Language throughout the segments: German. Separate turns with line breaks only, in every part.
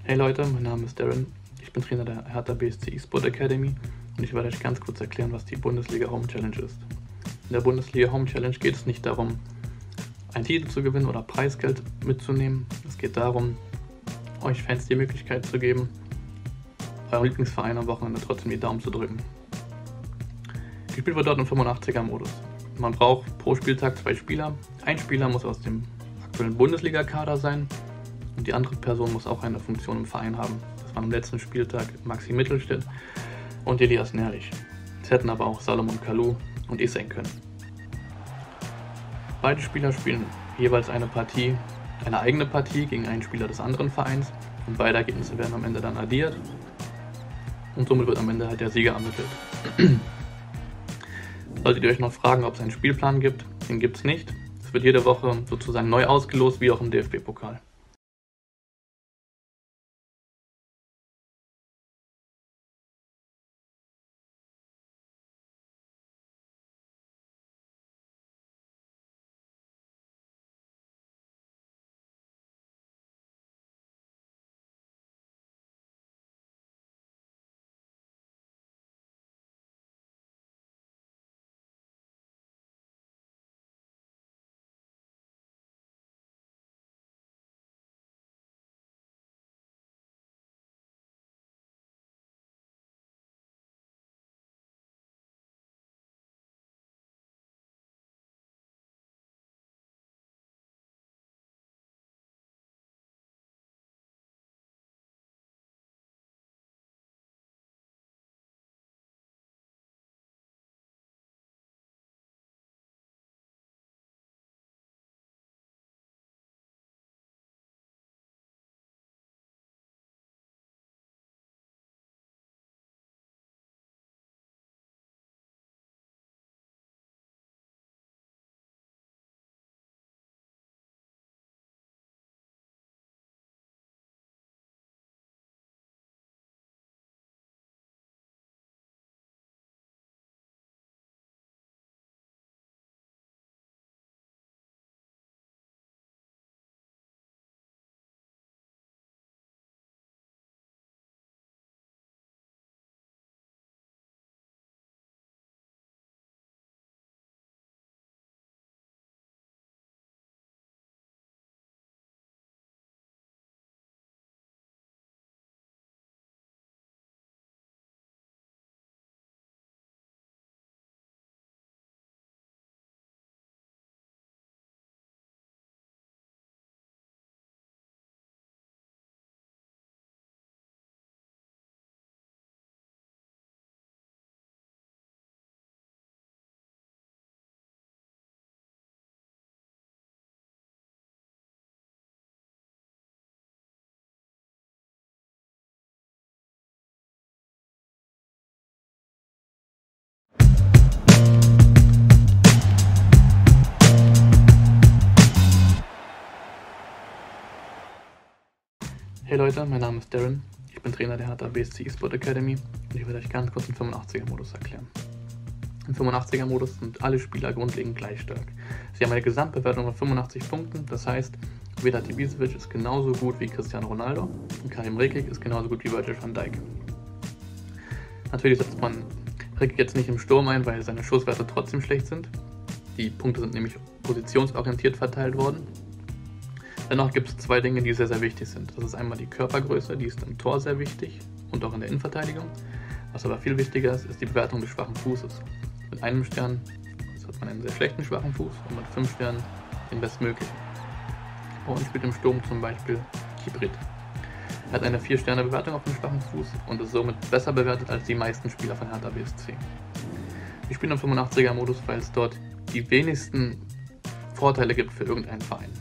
Hey Leute, mein Name ist Darren. Ich bin Trainer der Hertha BSC eSport Academy und ich werde euch ganz kurz erklären, was die Bundesliga Home Challenge ist. In der Bundesliga Home Challenge geht es nicht darum, einen Titel zu gewinnen oder Preisgeld mitzunehmen. Es geht darum, euch Fans die Möglichkeit zu geben, eurem Lieblingsverein am Wochenende trotzdem die Daumen zu drücken. Gespielt wird dort im 85er-Modus. Man braucht pro Spieltag 2 Spieler. Ein Spieler muss aus dem aktuellen Bundesliga-Kader sein und die andere Person muss auch eine Funktion im Verein haben. Das waren am letzten Spieltag Maxi Mittelstädt und Elias Nerlich. Es hätten aber auch Salomon Kalou und ich sein können. Beide Spieler spielen jeweils eine eigene Partie gegen einen Spieler des anderen Vereins und beide Ergebnisse werden am Ende dann addiert und somit wird am Ende halt der Sieger ermittelt. Solltet ihr euch noch fragen, ob es einen Spielplan gibt, den gibt es nicht. Es wird jede Woche sozusagen neu ausgelost, wie auch im DFB-Pokal. Hey Leute, mein Name ist Darren. Ich bin Trainer der Hertha BSC eSport Academy und ich werde euch ganz kurz den 85er-Modus erklären. Im 85er-Modus sind alle Spieler grundlegend gleich stark. Sie haben eine Gesamtbewertung von 85 Punkten, das heißt, Vedat Ibisevic ist genauso gut wie Cristiano Ronaldo und Karim Rekik ist genauso gut wie Virgil van Dijk. Natürlich setzt man Rekik jetzt nicht im Sturm ein, weil seine Schusswerte trotzdem schlecht sind. Die Punkte sind nämlich positionsorientiert verteilt worden. Dennoch gibt es 2 Dinge, die sehr, sehr wichtig sind. Das ist einmal die Körpergröße, die ist im Tor sehr wichtig und auch in der Innenverteidigung. Was aber viel wichtiger ist, ist die Bewertung des schwachen Fußes. Mit einem Stern hat man einen sehr schlechten schwachen Fuß und mit 5 Sternen den bestmöglichen. Bei uns spielt im Sturm zum Beispiel Kibrit. Er hat eine 4-Sterne-Bewertung auf dem schwachen Fuß und ist somit besser bewertet als die meisten Spieler von Hertha BSC. Wir spielen im 85er-Modus, weil es dort die wenigsten Vorteile gibt für irgendeinen Verein.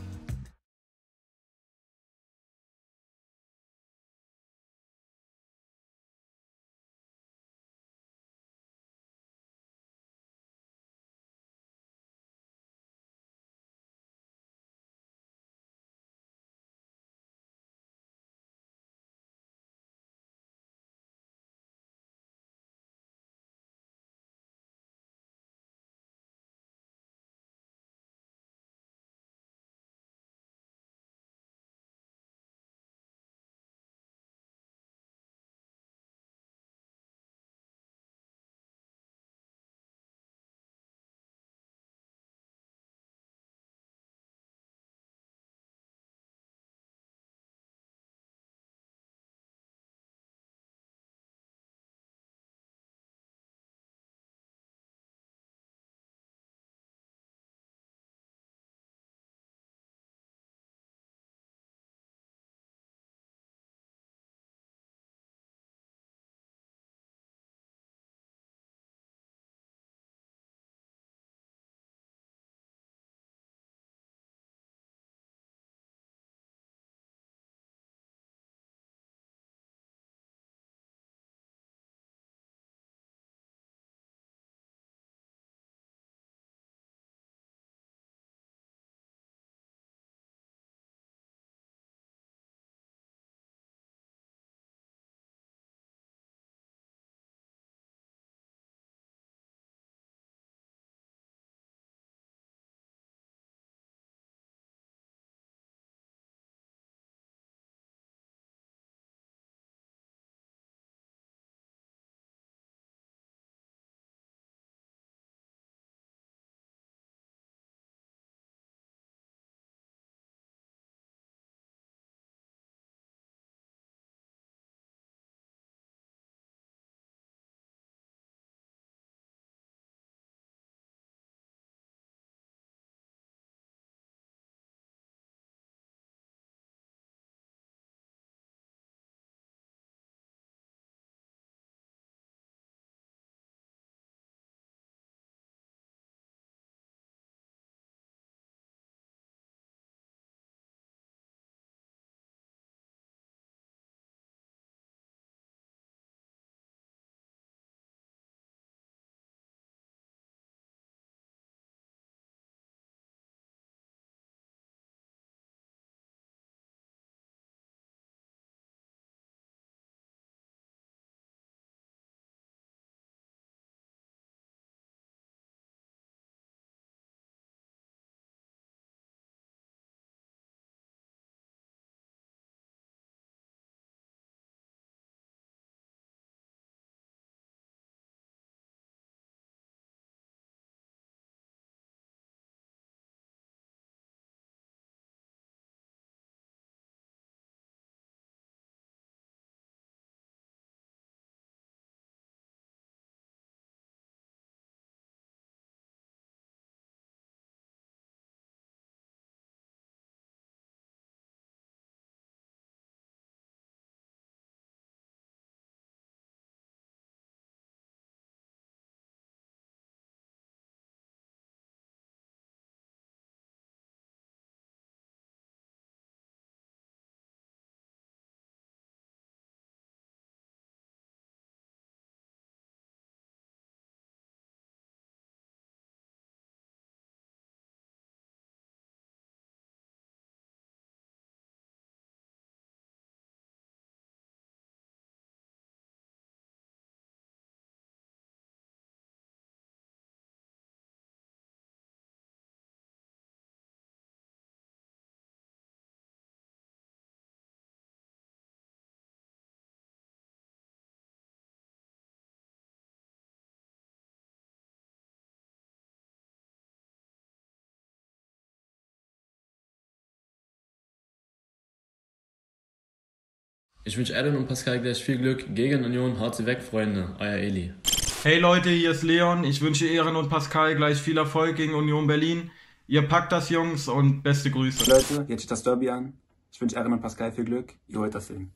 Ich wünsche Aaron und Pascal gleich viel Glück gegen Union. Haut sie weg, Freunde. Euer Eli.
Hey Leute, hier ist Leon. Ich wünsche Ehren und Pascal gleich viel Erfolg gegen Union Berlin. Ihr packt das, Jungs, und beste Grüße.
Leute, jetzt steht das Derby an. Ich wünsche Erin und Pascal viel Glück. Ihr holt das hin.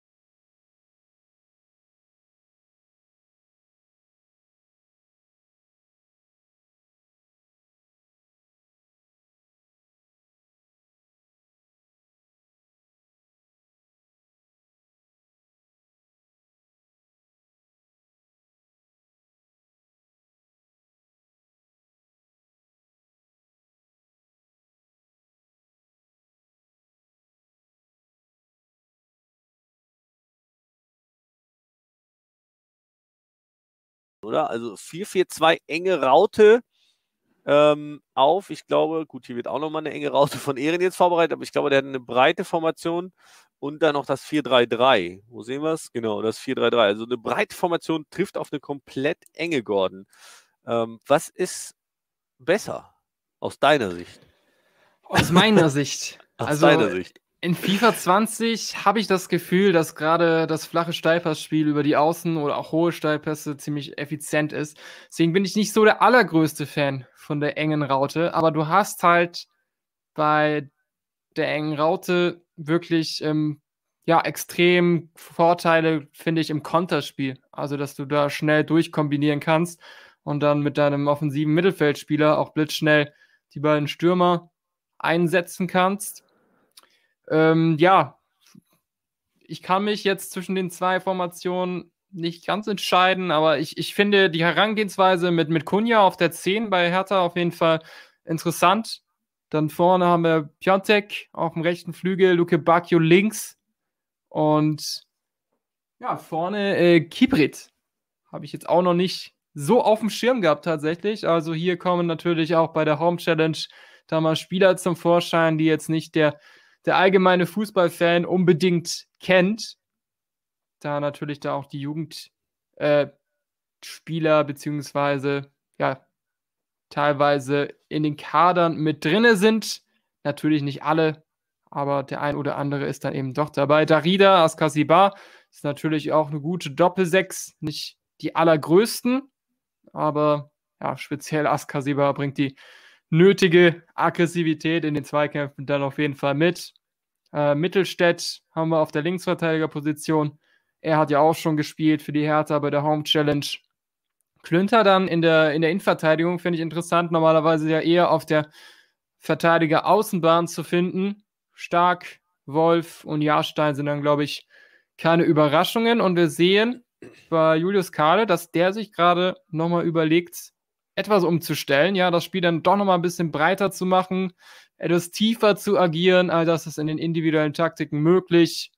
Oder? Also 4-4-2, enge Raute auf. Ich glaube, gut, hier wird auch nochmal eine enge Raute von Ehren jetzt vorbereitet, aber ich glaube, der hat eine breite Formation und dann noch das 4-3-3. Wo sehen wir es? Genau, das 4-3-3. Also eine breite Formation trifft auf eine komplett enge, Gordon. Was ist besser aus deiner Sicht?
Aus meiner Sicht.
Aus deiner Sicht.
In FIFA 20 habe ich das Gefühl, dass gerade das flache Steilpassspiel über die Außen oder auch hohe Steilpässe ziemlich effizient ist. Deswegen bin ich nicht so der allergrößte Fan von der engen Raute, aber du hast halt bei der engen Raute wirklich extrem Vorteile, finde ich, im Konterspiel. Also, dass du da schnell durchkombinieren kannst und dann mit deinem offensiven Mittelfeldspieler auch blitzschnell die beiden Stürmer einsetzen kannst. Ich kann mich jetzt zwischen den zwei Formationen nicht ganz entscheiden, aber ich finde die Herangehensweise mit Kunja auf der 10 bei Hertha auf jeden Fall interessant. Dann vorne haben wir Piontek auf dem rechten Flügel, Luke Bacchio links und ja, vorne Kibrit. Habe ich jetzt auch noch nicht so auf dem Schirm gehabt tatsächlich. Also hier kommen natürlich auch bei der Home Challenge da mal Spieler zum Vorschein, die jetzt nicht der allgemeine Fußballfan unbedingt kennt. Da natürlich da auch die Jugendspieler beziehungsweise ja teilweise in den Kadern mit drinne sind. Natürlich nicht alle, aber der ein oder andere ist dann eben doch dabei. Darida Askasibar ist natürlich auch eine gute Doppelsechs, nicht die allergrößten, aber ja, speziell Askasibar bringt die nötige Aggressivität in den Zweikämpfen dann auf jeden Fall mit. Mittelstädt haben wir auf der Linksverteidigerposition. Er hat ja auch schon gespielt für die Hertha bei der Home Challenge. Klünter dann in der Innenverteidigung finde ich interessant. Normalerweise ja eher auf der Verteidiger-Außenbahn zu finden. Stark, Wolf und Jahrstein sind dann, glaube ich, keine Überraschungen. Und wir sehen bei Julius Kahle, dass der sich gerade nochmal überlegt, etwas umzustellen. Ja, das Spiel dann doch nochmal ein bisschen breiter zu machen, etwas tiefer zu agieren. All das ist in den individuellen Taktiken möglich.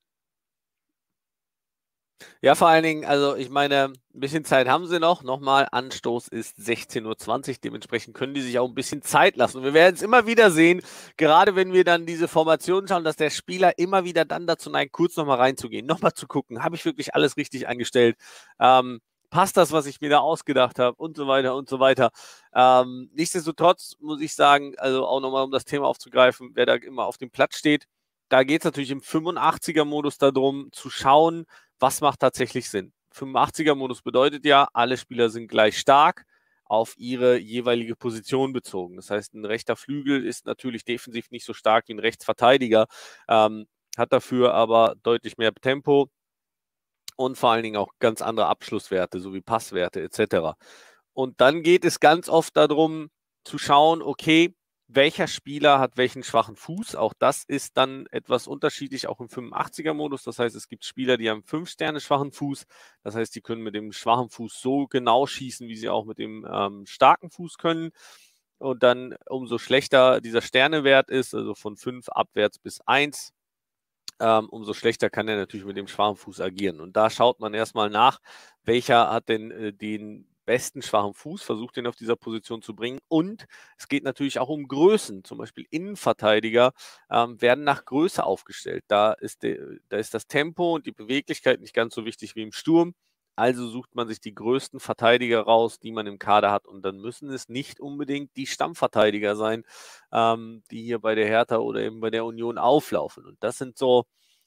Ja, vor allen Dingen, also ich meine, ein bisschen Zeit haben sie noch. Nochmal, Anstoß ist 16:20 Uhr. Dementsprechend können die sich auch ein bisschen Zeit lassen. Und wir werden es immer wieder sehen, gerade wenn wir dann diese Formation schauen, dass der Spieler immer wieder dann dazu neigt, kurz nochmal reinzugehen, nochmal zu gucken, habe ich wirklich alles richtig eingestellt? Passt das, was ich mir da ausgedacht habe und so weiter und so weiter. Nichtsdestotrotz muss ich sagen, also auch nochmal, um das Thema aufzugreifen, wer da immer auf dem Platz steht, da geht es natürlich im 85er-Modus darum, zu schauen, was macht tatsächlich Sinn. 85er-Modus bedeutet ja, alle Spieler sind gleich stark auf ihre jeweilige Position bezogen. Das heißt, ein rechter Flügel ist natürlich defensiv nicht so stark wie ein Rechtsverteidiger, hat dafür aber deutlich mehr Tempo und vor allen Dingen auch ganz andere Abschlusswerte, sowie Passwerte etc. Und dann geht es ganz oft darum, zu schauen, okay, welcher Spieler hat welchen schwachen Fuß. Auch das ist dann etwas unterschiedlich, auch im 85er-Modus. Das heißt, es gibt Spieler, die haben 5 Sterne schwachen Fuß. Das heißt, die können mit dem schwachen Fuß so genau schießen, wie sie auch mit dem starken Fuß können. Und dann umso schlechter dieser Sternewert ist, also von 5 abwärts bis 1, umso schlechter kann er natürlich mit dem schwachen Fuß agieren. Und da schaut man erstmal nach, welcher hat denn den besten schwachen Fuß, versucht den auf dieser Position zu bringen. Und es geht natürlich auch um Größen. Zum Beispiel Innenverteidiger werden nach Größe aufgestellt. Da ist das Tempo und die Beweglichkeit nicht ganz so wichtig wie im Sturm. Also sucht man sich die größten Verteidiger raus, die man im Kader hat. Und dann müssen es nicht unbedingt die Stammverteidiger sein, die hier bei der Hertha oder eben bei der Union auflaufen. Und das sind so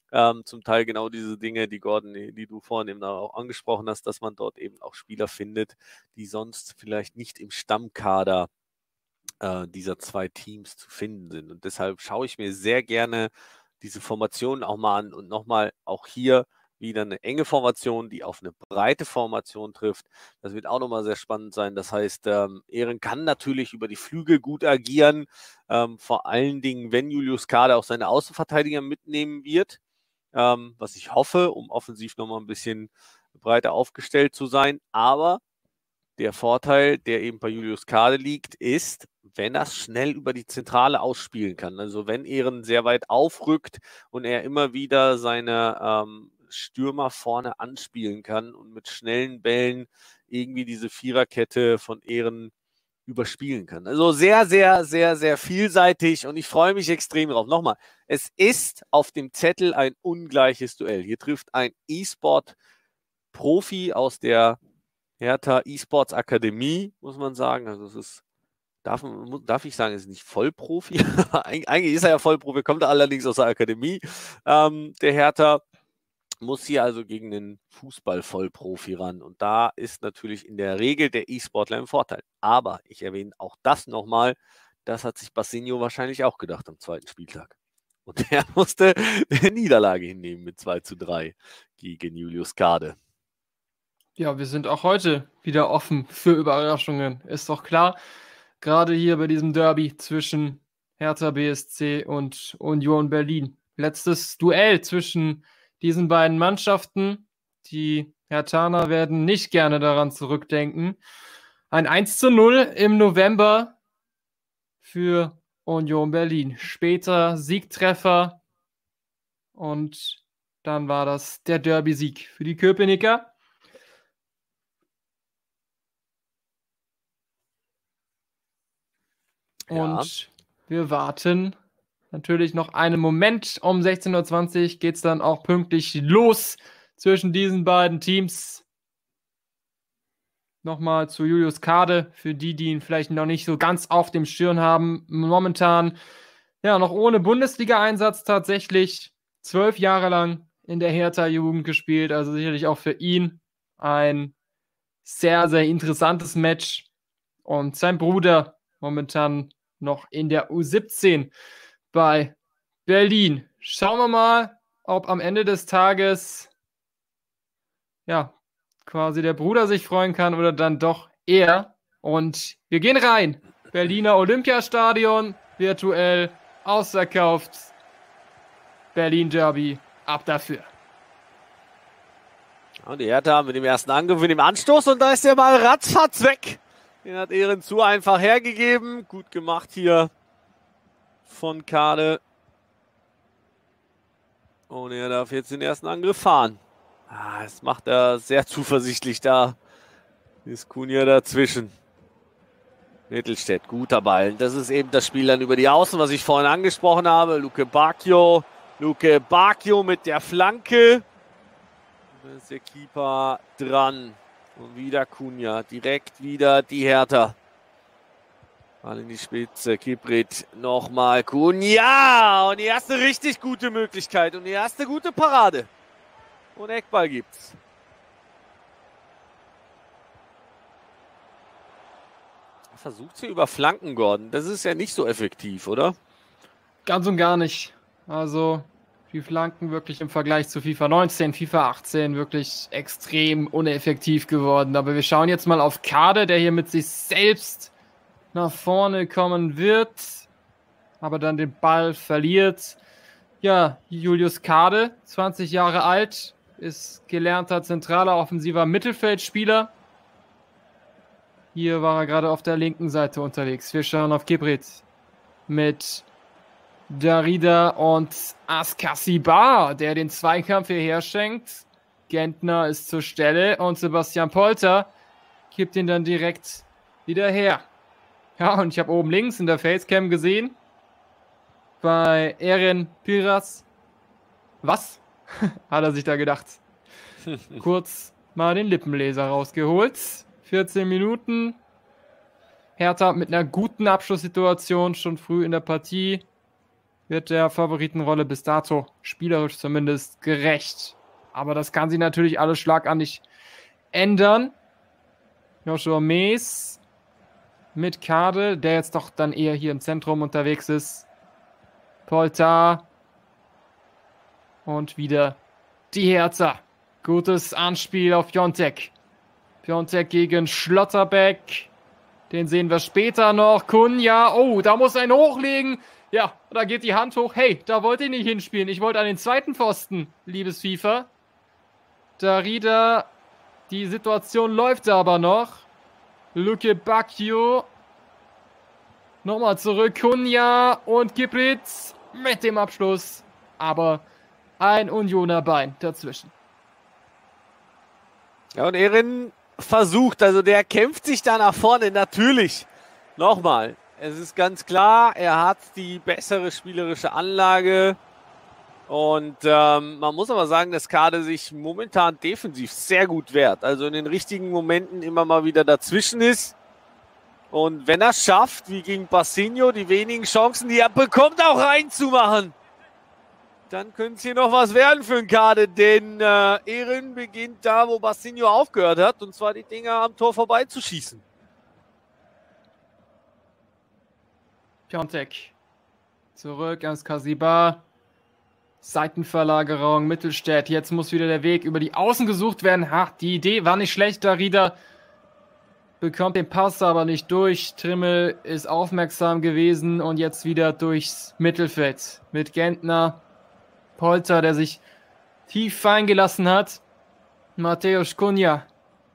Zum Teil genau diese Dinge, die Gordon, die du vorhin eben auch angesprochen hast, dass man dort eben auch Spieler findet, die sonst vielleicht nicht im Stammkader dieser zwei Teams zu finden sind. Und deshalb schaue ich mir sehr gerne diese Formation auch mal an und nochmal auch hier wieder eine enge Formation, die auf eine breite Formation trifft. Das wird auch nochmal sehr spannend sein. Das heißt, Ehren kann natürlich über die Flügel gut agieren, vor allen Dingen, wenn Julius Kader auch seine Außenverteidiger mitnehmen wird, was ich hoffe, um offensiv nochmal ein bisschen breiter aufgestellt zu sein. Aber der Vorteil, der eben bei Julius Kade liegt, ist, wenn er es schnell über die Zentrale ausspielen kann. Also wenn Ehren sehr weit aufrückt und er immer wieder seine Stürmer vorne anspielen kann und mit schnellen Bällen irgendwie diese Viererkette von Ehren überspielen kann. Also sehr, sehr, sehr, sehr vielseitig und ich freue mich extrem drauf. Nochmal, es ist auf dem Zettel ein ungleiches Duell. Hier trifft ein E-Sport-Profi aus der Hertha E-Sports Akademie, muss man sagen. Also es ist, darf ich sagen, es ist nicht Vollprofi. Eigentlich ist er ja Vollprofi, kommt er allerdings aus der Akademie. Der Hertha muss hier also gegen einen Fußball-Vollprofi ran. Und da ist natürlich in der Regel der E-Sportler im Vorteil. Aber ich erwähne auch das nochmal, das hat sich Bassinho wahrscheinlich auch gedacht am zweiten Spieltag. Und er musste eine Niederlage hinnehmen mit 2:3 gegen Julius Kade.
Ja, wir sind auch heute wieder offen für Überraschungen, ist doch klar. Gerade hier bei diesem Derby zwischen Hertha BSC und Union Berlin. Letztes Duell zwischen diesen beiden Mannschaften. Die Herthaner werden nicht gerne daran zurückdenken. Ein 1:0 im November für Union Berlin. Später Siegtreffer und dann war das der Derby-Sieg für die Köpenicker. Und wir warten natürlich noch einen Moment. Um 16:20 Uhr geht es dann auch pünktlich los zwischen diesen beiden Teams. Nochmal zu Julius Kade, für die ihn vielleicht noch nicht so ganz auf dem Schirm haben. Momentan ja noch ohne Bundesliga-Einsatz tatsächlich. 12 Jahre lang in der Hertha-Jugend gespielt. Also sicherlich auch für ihn ein sehr, sehr interessantes Match. Und sein Bruder momentan noch in der U17 bei Berlin. Schauen wir mal, ob am Ende des Tages ja quasi der Bruder sich freuen kann oder dann doch er. Und wir gehen rein. Berliner Olympiastadion, virtuell ausverkauft. Berlin Derby, ab dafür.
Und die Hertha mit dem ersten Angriff, mit dem Anstoß und da ist der Ball ratzfatz weg. Den hat Ehren zu einfach hergegeben. Gut gemacht hier von Kade. Und er darf jetzt den ersten Angriff fahren. Das macht er sehr zuversichtlich da. Ist Cunha dazwischen. Mittelstädt, guter Ball. Das ist eben das Spiel dann über die Außen, was ich vorhin angesprochen habe. Luke Bacchio mit der Flanke. Da ist der Keeper dran. Und wieder Cunha, direkt wieder die Hertha. Mal in die Spitze, Kiprit, nochmal Cunha. Und die erste richtig gute Möglichkeit und die erste gute Parade. Und Eckball gibt's. Versucht sie über Flanken, Gordon. Das ist ja nicht so effektiv, oder?
Ganz und gar nicht. Also die Flanken wirklich im Vergleich zu FIFA 19, FIFA 18 wirklich extrem uneffektiv geworden. Aber wir schauen jetzt mal auf Kade, der hier mit sich selbst nach vorne kommen wird, aber dann den Ball verliert. Ja, Julius Kade, 20 Jahre alt, ist gelernter zentraler offensiver Mittelfeldspieler. Hier war er gerade auf der linken Seite unterwegs. Wir schauen auf Kiprit mit Darida und Askasibar, der den Zweikampf hierher schenkt. Gentner ist zur Stelle und Sebastian Polter kippt ihn dann direkt wieder her. Ja, und ich habe oben links in der Facecam gesehen, bei Eren Piras, was? Hat er sich da gedacht. Kurz mal den Lippenleser rausgeholt. 14 Minuten. Hertha mit einer guten Abschlusssituation schon früh in der Partie. wird der Favoritenrolle bis dato spielerisch zumindest gerecht. Aber das kann sich natürlich alles schlagartig ändern. Joshua Mees mit Kade, der jetzt doch dann eher hier im Zentrum unterwegs ist. Polter. Und wieder die Hertha. Gutes Anspiel auf Piontek. Piontek gegen Schlotterbeck. Den sehen wir später noch. Kunja. Oh, da muss ein hochlegen. Ja, da geht die Hand hoch. Hey, da wollte ich nicht hinspielen. Ich wollte an den zweiten Pfosten, liebes FIFA. Darida. Die Situation läuft aber noch. Luke Bacchio. Nochmal zurück. Kunja und Kipritz mit dem Abschluss. Aber ein Unioner Bein dazwischen.
Ja, und Ehren versucht, also der kämpft sich da nach vorne, natürlich. Nochmal, es ist ganz klar, er hat die bessere spielerische Anlage. Und man muss aber sagen, dass Kade sich momentan defensiv sehr gut wehrt. Also in den richtigen Momenten immer mal wieder dazwischen ist. Und wenn er es schafft, wie gegen Bassinho, die wenigen Chancen, die er bekommt, auch reinzumachen, dann könnte es hier noch was werden für den Kade, denn Ehren beginnt da, wo Bassinho aufgehört hat, und zwar die Dinger am Tor vorbeizuschießen.
Piontek zurück ans Kasiba. Seitenverlagerung, Mittelstädt. Jetzt muss wieder der Weg über die Außen gesucht werden. Ha, die Idee war nicht schlecht. Darida bekommt den Pass aber nicht durch. Trimmel ist aufmerksam gewesen und jetzt wieder durchs Mittelfeld mit Gentner. Polter, der sich tief fallen gelassen hat. Mateusz Kunja.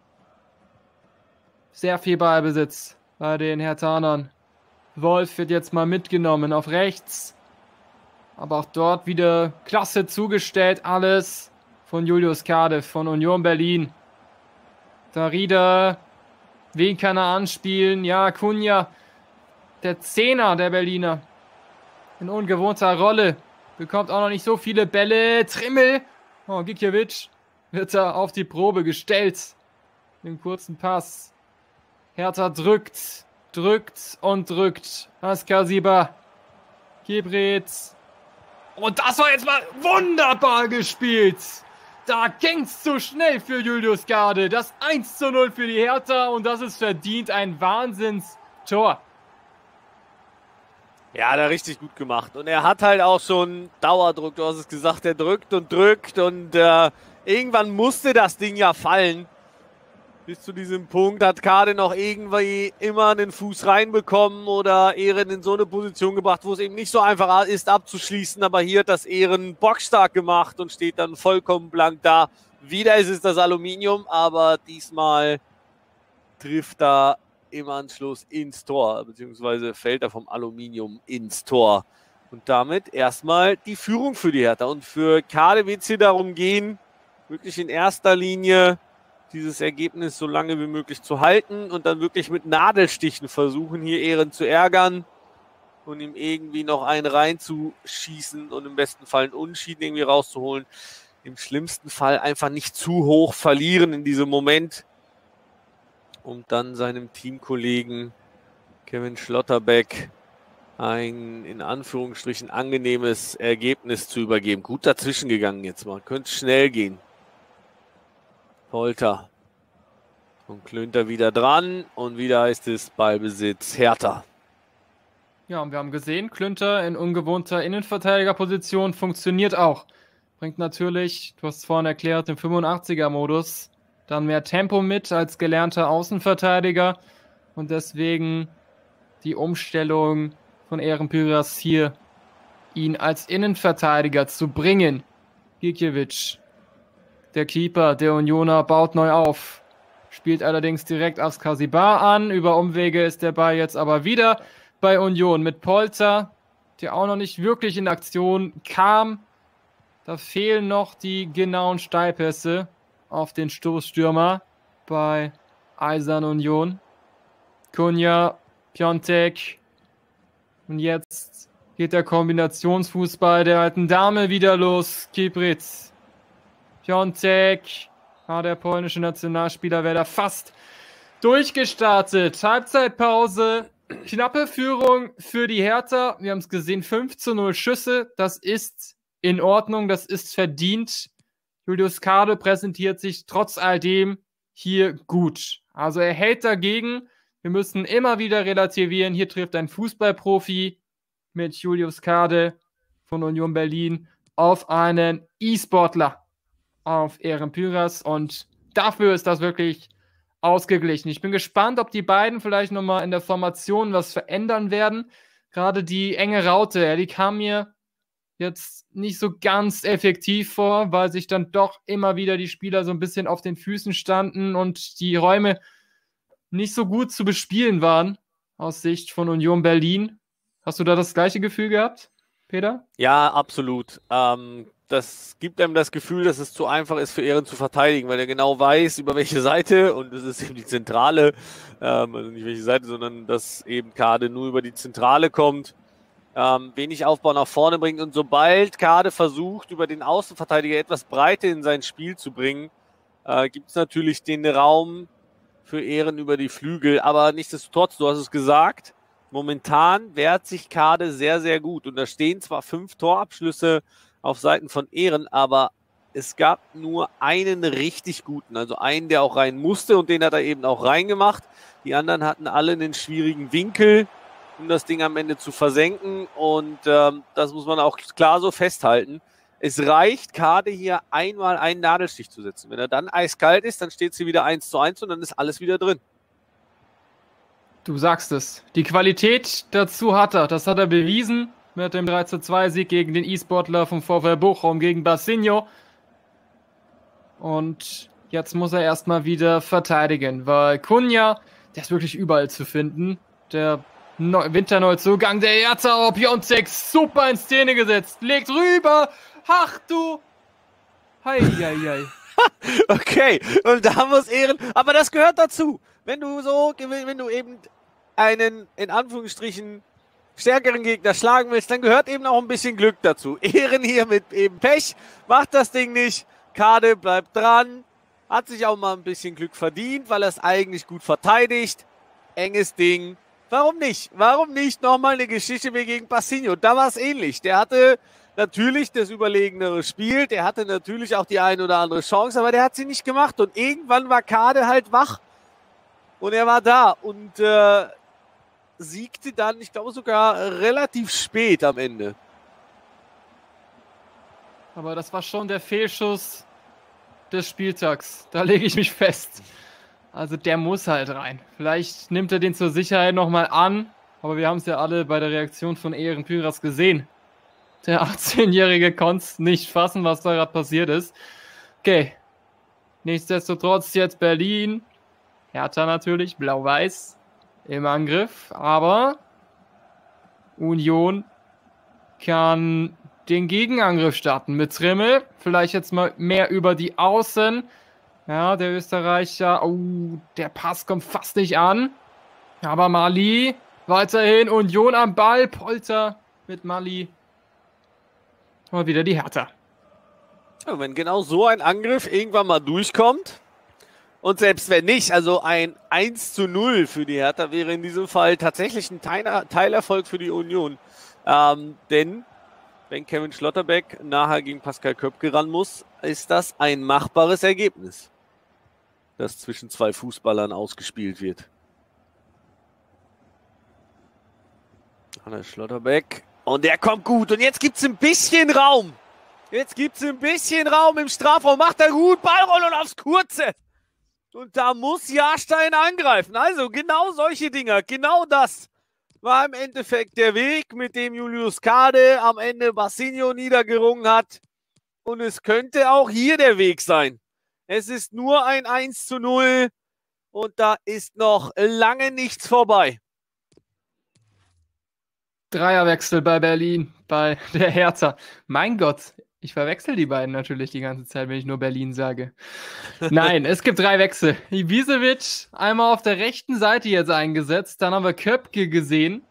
Sehr viel Ballbesitz bei den Herthanern. Wolf wird jetzt mal mitgenommen auf rechts. Aber auch dort wieder klasse zugestellt. Alles von Julius Kade von Union Berlin. Darida. Wen kann er anspielen? Ja, Kunja. Der Zehner der Berliner. In ungewohnter Rolle. Bekommt auch noch nicht so viele Bälle. Trimmel. Oh, Gikiewicz wird da auf die Probe gestellt. Mit dem kurzen Pass. Hertha drückt. Drückt und drückt. Askasiba. Kibritz. Und das war jetzt mal wunderbar gespielt. Da ging's zu schnell für Julius Kade. Das 1:0 für die Hertha und das ist verdient ein Wahnsinnstor.
Ja, hat er richtig gut gemacht. Und er hat halt auch schon Dauerdruck. Du hast es gesagt, er drückt und irgendwann musste das Ding ja fallen. Bis zu diesem Punkt hat Kade noch irgendwie immer einen Fuß reinbekommen oder Ehren in so eine Position gebracht, wo es eben nicht so einfach ist abzuschließen. Aber hier hat das Ehren bockstark gemacht und steht dann vollkommen blank da. Wieder ist es das Aluminium, aber diesmal trifft er im Anschluss ins Tor, beziehungsweise fällt er vom Aluminium ins Tor. Und damit erstmal die Führung für die Hertha. Und für Kade wird es hier darum gehen, wirklich in erster Linie dieses Ergebnis so lange wie möglich zu halten und dann wirklich mit Nadelstichen versuchen, hier Ehren zu ärgern und ihm irgendwie noch einen reinzuschießen und im besten Fall einen Unentschieden irgendwie rauszuholen. Im schlimmsten Fall einfach nicht zu hoch verlieren in diesem Moment, um dann seinem Teamkollegen Kevin Schlotterbeck ein in Anführungsstrichen angenehmes Ergebnis zu übergeben. Gut dazwischen gegangen jetzt mal. Könnte schnell gehen. Polter. Und Klünter wieder dran. Und wieder heißt es Ballbesitz Hertha.
Ja, und wir haben gesehen, Klünter in ungewohnter Innenverteidigerposition funktioniert auch. Bringt natürlich, du hast es vorhin erklärt, im 85er-Modus dann mehr Tempo mit als gelernter Außenverteidiger. Und deswegen die Umstellung von Eren Pyras hier, ihn als Innenverteidiger zu bringen. Gikiewicz. Der Keeper der Unioner baut neu auf. Spielt allerdings direkt Askasiba an. Über Umwege ist der Ball jetzt aber wieder bei Union mit Polter, der auch noch nicht wirklich in Aktion kam. Da fehlen noch die genauen Steilpässe auf den Stoßstürmer bei Eisern Union. Kunja, Piontek. Und jetzt geht der Kombinationsfußball der alten Dame wieder los. Kibritz. Piontek, der polnische Nationalspieler, wäre da fast durchgestartet. Halbzeitpause Knappe Führung für die Hertha. Wir haben es gesehen, 5:0 Schüsse. Das ist in Ordnung, das ist verdient. Julius Kade präsentiert sich trotz alledem hier gut. Also er hält dagegen. Wir müssen immer wieder relativieren. Hier trifft ein Fußballprofi mit Julius Kade von Union Berlin auf einen E-Sportler, auf Eren Püras. Und dafür ist das wirklich ausgeglichen. Ich bin gespannt, ob die beiden vielleicht nochmal in der Formation was verändern werden. Gerade die enge Raute, ja, die kam mir jetzt nicht so ganz effektiv vor, weil sich dann doch immer wieder die Spieler so ein bisschen auf den Füßen standen und die Räume nicht so gut zu bespielen waren aus Sicht von Union Berlin. Hast du da das gleiche Gefühl gehabt, Peter?
Ja, absolut. Das gibt einem das Gefühl, dass es zu einfach ist für Eren zu verteidigen, weil er genau weiß, über welche Seite, und das ist eben die Zentrale, also nicht welche Seite, sondern dass eben Kade nur über die Zentrale kommt, wenig Aufbau nach vorne bringt, und sobald Kade versucht, über den Außenverteidiger etwas Breite in sein Spiel zu bringen, gibt es natürlich den Raum für Eren über die Flügel, aber nichtsdestotrotz, du hast es gesagt, momentan wehrt sich Kade sehr, sehr gut, und da stehen zwar 5 Torabschlüsse auf Seiten von Eren, aber es gab nur einen richtig guten, also einen, der auch rein musste, und den hat er eben auch reingemacht. Die anderen hatten alle einen schwierigen Winkel, um das Ding am Ende zu versenken, und das muss man auch klar so festhalten. Es reicht, Kade hier einmal einen Nadelstich zu setzen. Wenn er dann eiskalt ist, dann steht sie wieder 1:1 und dann ist alles wieder drin.
Du sagst es. Die Qualität dazu hat er. Das hat er bewiesen mit dem 3:2-Sieg gegen den E-Sportler vom VfL Bochum gegen Bassinho. Und jetzt muss er erstmal wieder verteidigen, weil Cunha, der ist wirklich überall zu finden. Der Winterneuzugang der Hertha, Piontek, super in Szene gesetzt, legt rüber. Ach du. Heieiei.
Okay, und da muss Eren, aber das gehört dazu. Wenn du eben einen, in Anführungsstrichen, stärkeren Gegner schlagen willst, dann gehört eben auch ein bisschen Glück dazu. Eren hier mit eben Pech, macht das Ding nicht. Kade bleibt dran, hat sich auch mal ein bisschen Glück verdient, weil er es eigentlich gut verteidigt. Enges Ding. Warum nicht? Warum nicht nochmal eine Geschichte wie gegen Bassinho? Da war es ähnlich. Der hatte natürlich das überlegenere Spiel, der hatte natürlich auch die ein oder andere Chance, aber der hat sie nicht gemacht, und irgendwann war Kade halt wach und er war da und siegte dann, ich glaube sogar relativ spät am Ende.
Aber das war schon der Fehlschuss des Spieltags. Da lege ich mich fest. Also der muss halt rein. Vielleicht nimmt er den zur Sicherheit nochmal an, aber wir haben es ja alle bei der Reaktion von Eren Püras gesehen. Der 18-Jährige konnte es nicht fassen, was da gerade passiert ist. Okay. Nichtsdestotrotz jetzt Berlin. Hertha natürlich, blau-weiß im Angriff. Aber Union kann den Gegenangriff starten mit Trimmel. Vielleicht jetzt mal mehr über die Außen. Ja, der Österreicher. Oh, der Pass kommt fast nicht an. Aber Mali weiterhin. Union am Ball. Polter mit Mali. Und wieder die Hertha.
Ja, wenn genau so ein Angriff irgendwann mal durchkommt, und selbst wenn nicht, also ein 1:0 für die Hertha wäre in diesem Fall tatsächlich ein Teilerfolg für die Union. Denn wenn Kevin Schlotterbeck nachher gegen Pascal Köpke ran muss, ist das ein machbares Ergebnis, das zwischen zwei Fußballern ausgespielt wird. Hannes Schlotterbeck. Und der kommt gut. Und jetzt gibt es ein bisschen Raum. Jetzt gibt es ein bisschen Raum im Strafraum. Macht er gut. Ballrolle aufs Kurze. Und da muss Jahrstein angreifen. Also genau solche Dinger. Genau das war im Endeffekt der Weg, mit dem Julius Kade am Ende Bassinho niedergerungen hat. Und es könnte auch hier der Weg sein. Es ist nur ein 1:0. Und da ist noch lange nichts vorbei.
Dreierwechsel bei Berlin, bei der Hertha. Mein Gott, ich verwechsel die beiden natürlich die ganze Zeit, wenn ich nur Berlin sage. Nein, es gibt 3 Wechsel. Ibisevic einmal auf der rechten Seite jetzt eingesetzt. Dann haben wir Köpke gesehen.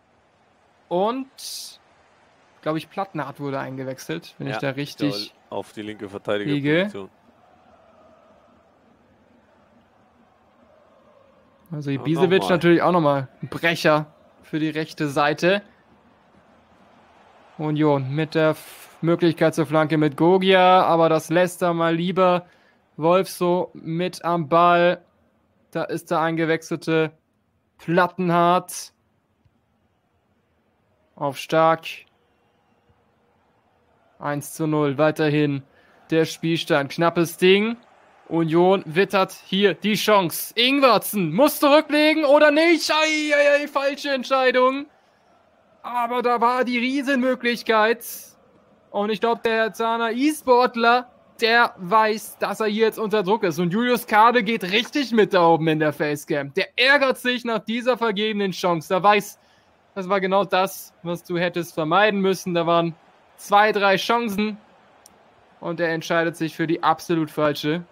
Und, glaube ich, Plattenhardt wurde eingewechselt, wenn ich da richtig
auf die linke Verteidigerposition.
Also Ibisevic natürlich auch nochmal ein Brecher für die rechte Seite. Union mit der Möglichkeit zur Flanke mit Gogia, aber das lässt er mal lieber. Wolfsow mit am Ball. Da ist der eingewechselte Plattenhardt. Auf Stark. 1:0, weiterhin der Spielstand. Knappes Ding. Union wittert hier die Chance. Ingwertsen muss zurücklegen oder nicht? Ei, falsche Entscheidung. Aber da war die Riesenmöglichkeit. Und ich glaube, der Zahner E-Sportler, der weiß, dass er hier jetzt unter Druck ist. Und Julius Kade geht richtig mit da oben in der Facecam. Der ärgert sich nach dieser vergebenen Chance. Der weiß, das war genau das, was du hättest vermeiden müssen. Da waren 2, 3 Chancen. Und er entscheidet sich für die absolut falsche.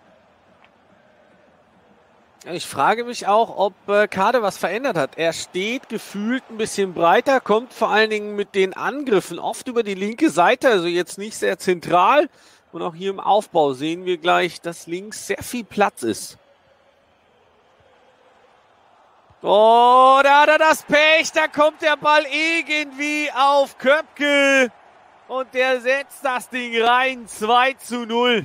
Ich frage mich auch, ob Kade was verändert hat. Er steht gefühlt ein bisschen breiter, kommt vor allen Dingen mit den Angriffen oft über die linke Seite, also jetzt nicht sehr zentral. Und auch hier im Aufbau sehen wir gleich, dass links sehr viel Platz ist. Oh, da hat er das Pech, da kommt der Ball irgendwie auf Köpke. Und der setzt das Ding rein, 2:0.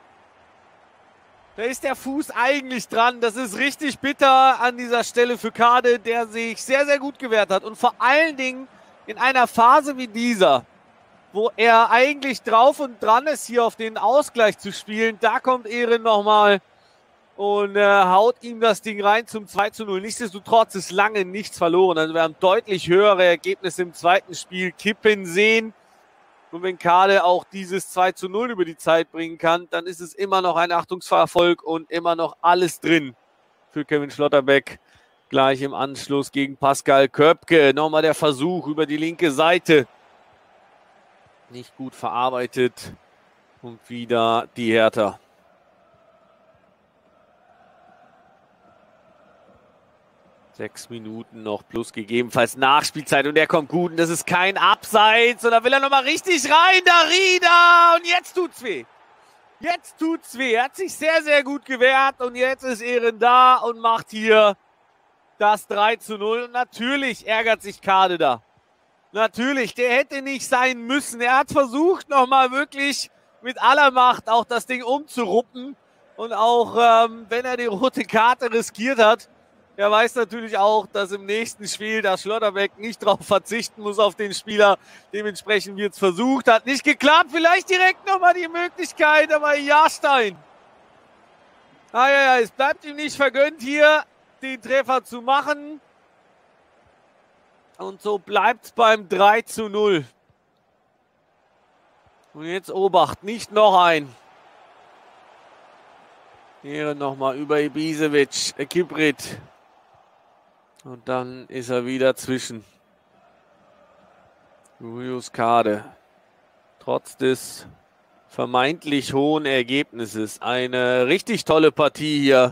Da ist der Fuß eigentlich dran. Das ist richtig bitter an dieser Stelle für Kade, der sich sehr, sehr gut gewehrt hat. Und vor allen Dingen in einer Phase wie dieser, wo er eigentlich drauf und dran ist, hier auf den Ausgleich zu spielen. Da kommt Ehren nochmal und haut ihm das Ding rein zum 2:0. Nichtsdestotrotz ist lange nichts verloren. Also wir haben deutlich höhere Ergebnisse im zweiten Spiel kippen sehen. Und wenn Kade auch dieses 2:0 über die Zeit bringen kann, dann ist es immer noch ein Achtungserfolg und immer noch alles drin für Kevin Schlotterbeck. Gleich im Anschluss gegen Pascal Köpke. Nochmal der Versuch über die linke Seite. Nicht gut verarbeitet. Und wieder die Hertha. Sechs Minuten noch plus gegebenenfalls Nachspielzeit und der kommt gut und das ist kein Abseits und da will er nochmal richtig rein, Darida und jetzt tut's weh. Jetzt tut's weh. Er hat sich sehr, sehr gut gewehrt und jetzt ist Ehren da und macht hier das 3:0 und natürlich ärgert sich Kade da. Natürlich, der hätte nicht sein müssen. Er hat versucht nochmal wirklich mit aller Macht auch das Ding umzuruppen und auch wenn er die rote Karte riskiert hat, er weiß natürlich auch, dass im nächsten Spiel der Schlotterbeck nicht darauf verzichten muss auf den Spieler. Dementsprechend wird es versucht, hat nicht geklappt. Vielleicht direkt nochmal die Möglichkeit, aber Jahrstein. Es bleibt ihm nicht vergönnt, hier den Treffer zu machen. Und so bleibt es beim 3:0. Und jetzt Obacht, nicht noch ein. Hier nochmal über Ibisevic, Kiprit. Und dann ist er wieder zwischen. Julius Kade. Trotz des vermeintlich hohen Ergebnisses. Eine richtig tolle Partie hier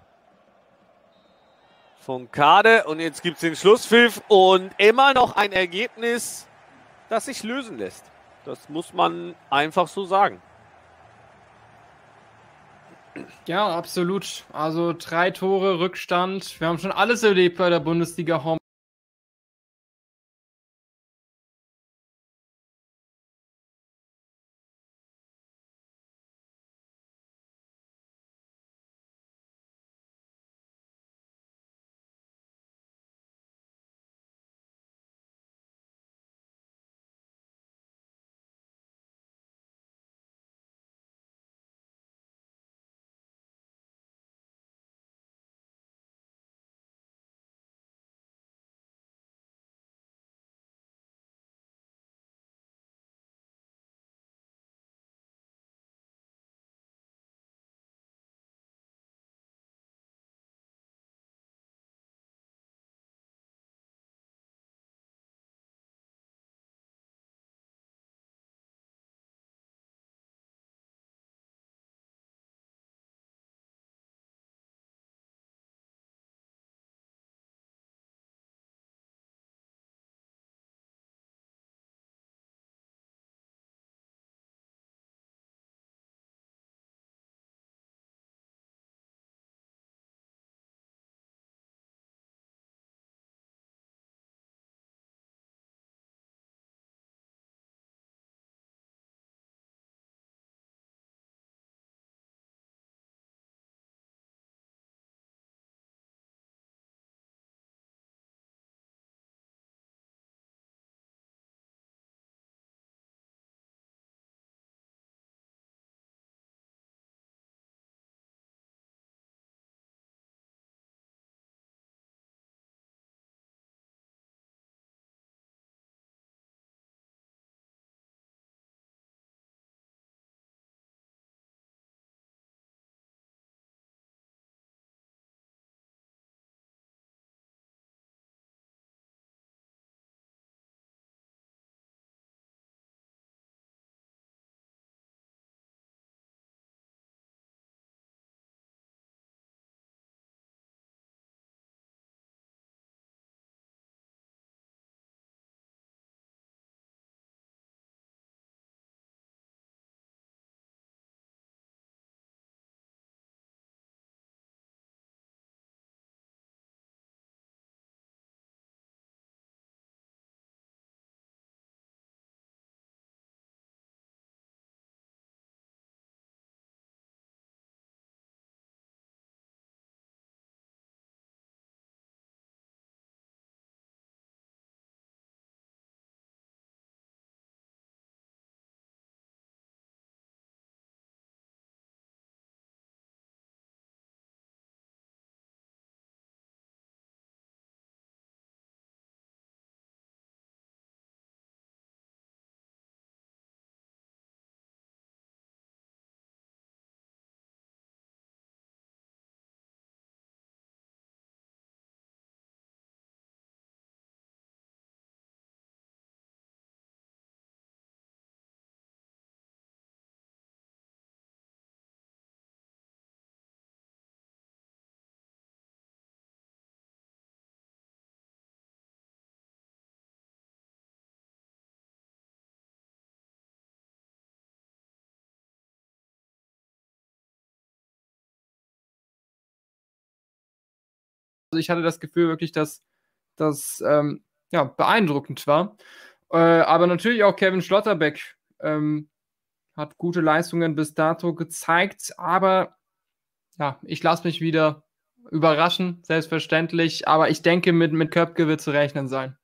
von Kade. Und jetzt gibt es den Schlusspfiff und immer noch ein Ergebnis, das sich lösen lässt. Das muss man einfach so sagen.
Ja, absolut. Also 3 Tore Rückstand. Wir haben schon alles erlebt bei der Bundesliga. ich hatte das Gefühl wirklich, dass das beeindruckend war. Aber natürlich auch Kevin Schlotterbeck hat gute Leistungen bis dato gezeigt, aber ja, ich lasse mich wieder überraschen, selbstverständlich, aber ich denke, mit Köpke wird zu rechnen sein.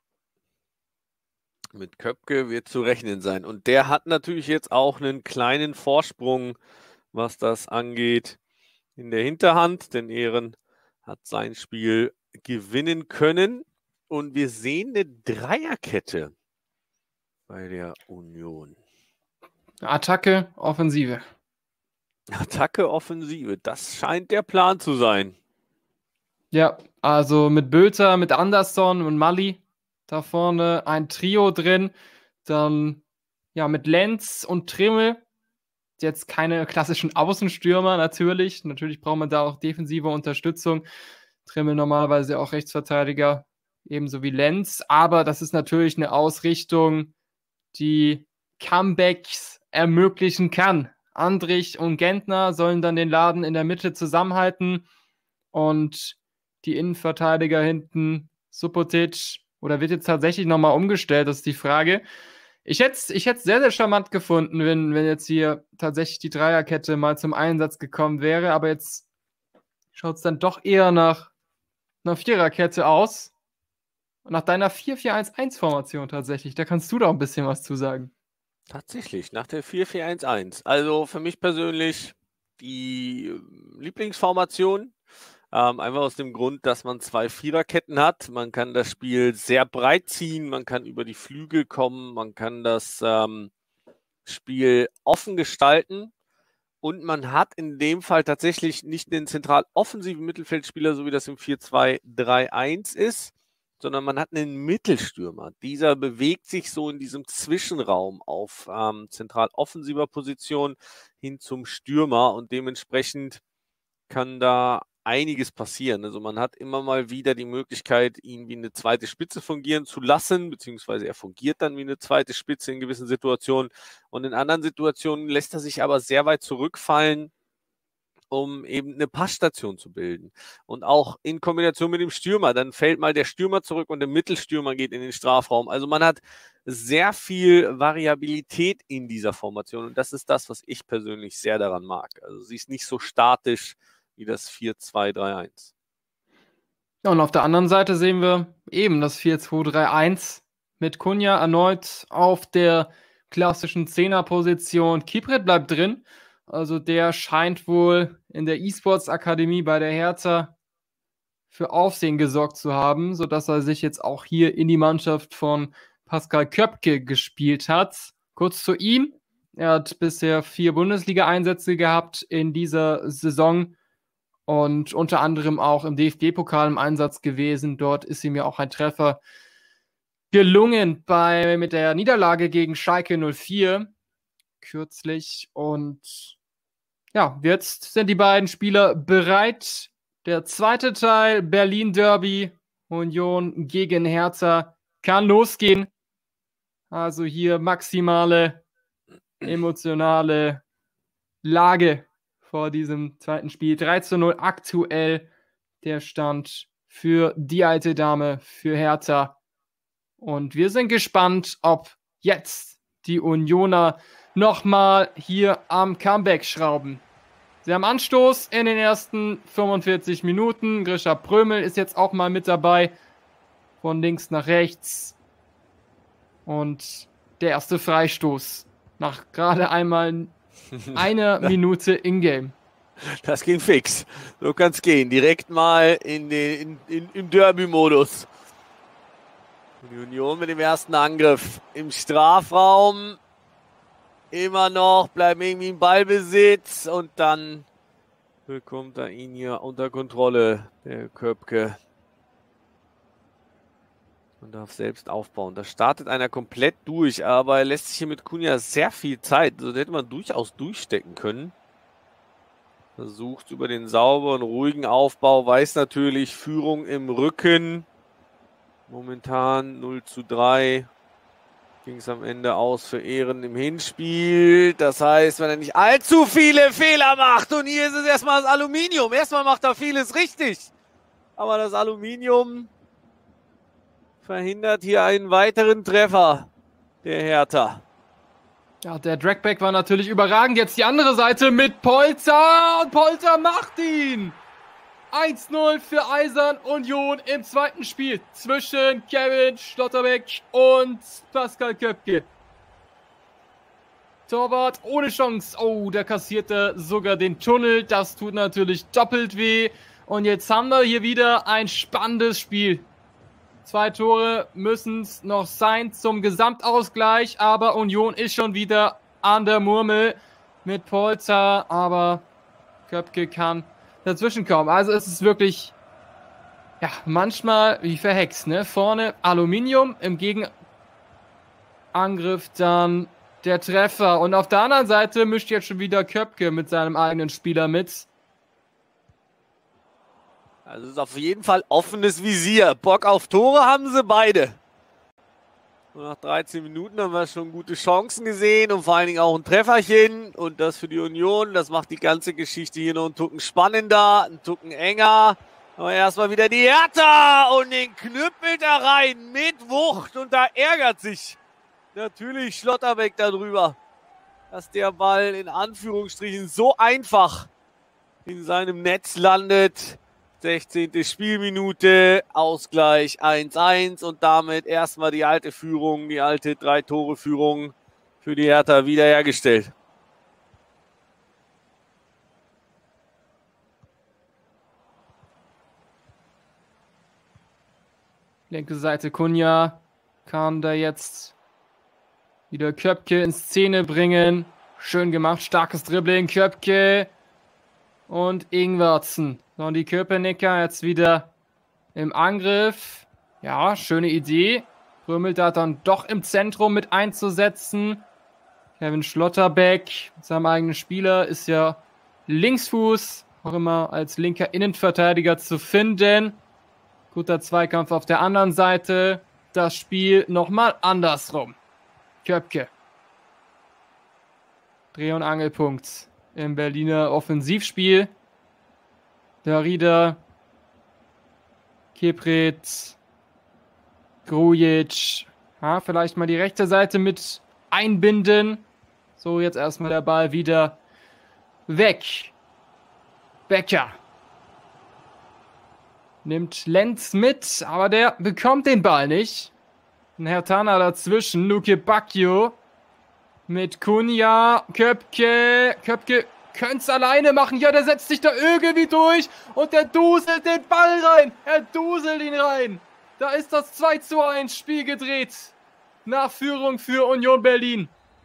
Mit Köpke wird zu rechnen sein. Und der hat natürlich jetzt auch einen kleinen Vorsprung, was das angeht, in der Hinterhand, denn Ehren hat sein Spiel gewinnen können. Und wir sehen eine Dreierkette bei der Union.
Attacke, Offensive.
Attacke, Offensive, das scheint der Plan zu sein.
Ja, also mit Bülter, mit Anderson und Mali da vorne ein Trio drin. Dann ja mit Lenz und Trimmel. Jetzt keine klassischen Außenstürmer natürlich. Natürlich braucht man da auch defensive Unterstützung. Trimmel normalerweise auch Rechtsverteidiger, ebenso wie Lenz. Aber das ist natürlich eine Ausrichtung, die Comebacks ermöglichen kann. Andrich und Gentner sollen dann den Laden in der Mitte zusammenhalten und die Innenverteidiger hinten, Subotic, oder wird jetzt tatsächlich nochmal umgestellt, das ist die Frage. Ich hätte es sehr, sehr charmant gefunden, wenn jetzt hier tatsächlich die Dreierkette mal zum Einsatz gekommen wäre, aber jetzt schaut es dann doch eher nach einer Viererkette aus. Nach deiner 4-4-1-1-Formation tatsächlich, da kannst du doch ein bisschen was zu sagen.
Tatsächlich, nach der 4-4-1-1. Also für mich persönlich die Lieblingsformation. Einfach aus dem Grund, dass man 2 Viererketten hat. Man kann das Spiel sehr breit ziehen, man kann über die Flügel kommen, man kann das Spiel offen gestalten. Und man hat in dem Fall tatsächlich nicht den zentral offensiven Mittelfeldspieler, so wie das im 4-2-3-1 ist, sondern man hat einen Mittelstürmer. Dieser bewegt sich so in diesem Zwischenraum auf zentral offensiver Position hin zum Stürmer und dementsprechend kann da einiges passieren. Also man hat immer mal wieder die Möglichkeit, ihn wie eine zweite Spitze fungieren zu lassen, beziehungsweise er fungiert dann wie eine zweite Spitze in gewissen Situationen und in anderen Situationen lässt er sich aber sehr weit zurückfallen, um eben eine Passstation zu bilden. Und auch in Kombination mit dem Stürmer, dann fällt mal der Stürmer zurück und der Mittelstürmer geht in den Strafraum. Also man hat sehr viel Variabilität in dieser Formation und das ist das, was ich persönlich sehr daran mag. Also sie ist nicht so statisch wie das 4-2-3-1.
Ja, und auf der anderen Seite sehen wir eben das 4-2-3-1 mit Cunha erneut auf der klassischen Zehnerposition. Kipret bleibt drin. Also der scheint wohl in der E-Sports-Akademie bei der Hertha für Aufsehen gesorgt zu haben, sodass er sich jetzt auch hier in die Mannschaft von Pascal Köpke gespielt hat. Kurz zu ihm. Er hat bisher 4 Bundesliga-Einsätze gehabt in dieser Saison und unter anderem auch im DFB-Pokal im Einsatz gewesen. Dort ist ihm ja auch ein Treffer gelungen mit der Niederlage gegen Schalke 04 kürzlich. Und ja, jetzt sind die beiden Spieler bereit. Der zweite Teil, Berlin Derby, Union gegen Hertha, kann losgehen. Also hier maximale emotionale Lage vor diesem zweiten Spiel. 3-0 aktuell der Stand für die alte Dame, für Hertha. Und wir sind gespannt, ob jetzt die Unioner nochmal hier am Comeback schrauben. Sie haben Anstoß in den ersten 45 Minuten. Grisha Prömel ist jetzt auch mal mit dabei. Von links nach rechts. Und der erste Freistoß. Nach gerade einmal einer Minute in-game.
Das ging fix. So kann es gehen. Direkt mal im Derby-Modus. Die Union mit dem ersten Angriff im Strafraum. Immer noch, bleiben irgendwie im Ballbesitz und dann bekommt er ihn hier unter Kontrolle, der Köpke. Und darf selbst aufbauen. Da startet einer komplett durch, aber er lässt sich hier mit Cunha sehr viel Zeit. Also da hätte man durchaus durchstecken können. Versucht über den sauberen, ruhigen Aufbau, weiß natürlich, Führung im Rücken. Momentan 0-3. Ging es am Ende aus für Ehren im Hinspiel. Das heißt, wenn er nicht allzu viele Fehler macht, und hier ist es erstmal das Aluminium. Erstmal macht er vieles richtig. Aber das Aluminium verhindert hier einen weiteren Treffer der Hertha.
Ja, der Dragback war natürlich überragend. Jetzt die andere Seite mit Polter. Und Polter macht ihn. 1-0 für Eisern Union im zweiten Spiel zwischen Kevin Schlotterbeck und Pascal Köpke. Torwart ohne Chance. Oh, der kassierte sogar den Tunnel. Das tut natürlich doppelt weh. Und jetzt haben wir hier wieder ein spannendes Spiel. 2 Tore müssen es noch sein zum Gesamtausgleich. Aber Union ist schon wieder an der Murmel mit Polter. Aber Köpke kann dazwischen kommen. Also es ist wirklich, ja, manchmal wie verhext, ne? Vorne Aluminium, im Gegenangriff dann der Treffer. Und auf der anderen Seite mischt jetzt schon wieder Köpke mit seinem eigenen Spieler mit.
Also es ist auf jeden Fall offenes Visier. Bock auf Tore haben sie beide. Und nach 13 Minuten haben wir schon gute Chancen gesehen und vor allen Dingen auch ein Trefferchen. Und das für die Union, das macht die ganze Geschichte hier noch einen Tucken spannender, einen Tucken enger. Aber erstmal wieder die Hertha und den knüppelt er rein mit Wucht. Und da ärgert sich natürlich Schlotterbeck darüber, dass der Ball in Anführungsstrichen so einfach in seinem Netz landet. 16. Spielminute, Ausgleich 1-1 und damit erstmal die alte Führung, die alte 3-Tore-Führung für die Hertha wiederhergestellt.
Linke Seite Kunja kann da jetzt wieder Köpke in Szene bringen. Schön gemacht, starkes Dribbling, Köpke und Ingwertsen. So, und die Köpenicker jetzt wieder im Angriff. Ja, schöne Idee. Römelt da dann doch im Zentrum mit einzusetzen. Kevin Schlotterbeck mit seinem eigenen Spieler ist ja Linksfuß, auch immer als linker Innenverteidiger zu finden. Guter Zweikampf auf der anderen Seite. Das Spiel nochmal andersrum. Köpke. Dreh- und Angelpunkt im Berliner Offensivspiel. Darida, Kepret, Grujic. Ja, vielleicht mal die rechte Seite mit einbinden. So, jetzt erstmal der Ball wieder weg. Becker. Nimmt Lenz mit, aber der bekommt den Ball nicht. Ein Hertana dazwischen. Luke Bacchio mit Kunja. Köpke. Köpke könnte es alleine machen. Ja, der setzt sich da irgendwie durch und der duselt den Ball rein. Er duselt ihn rein. Da ist das 2:1 Spiel gedreht. Nachführung für Union Berlin.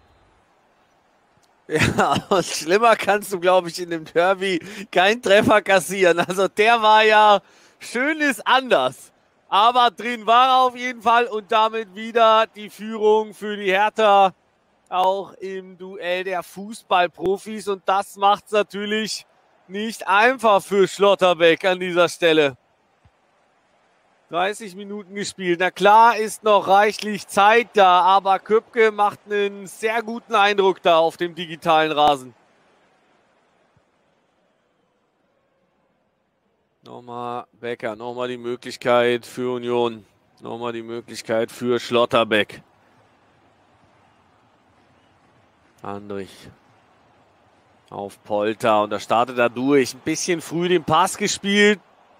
Ja, und schlimmer kannst du, glaube ich, in dem Derby keinen Treffer kassieren. Also der war ja schönes anders. Aber drin war er auf jeden Fall und damit wieder die Führung für die Hertha. Auch im Duell der Fußballprofis. Und das macht es natürlich nicht einfach für Schlotterbeck an dieser Stelle. 30 Minuten gespielt. Na klar ist noch reichlich Zeit da, aber Köpke macht einen sehr guten Eindruck da auf dem digitalen Rasen. Nochmal Becker, nochmal die Möglichkeit für Union. Nochmal die Möglichkeit für Schlotterbeck. Andrich auf Polter und da startet er durch. Ein bisschen früh den Pass gespielt.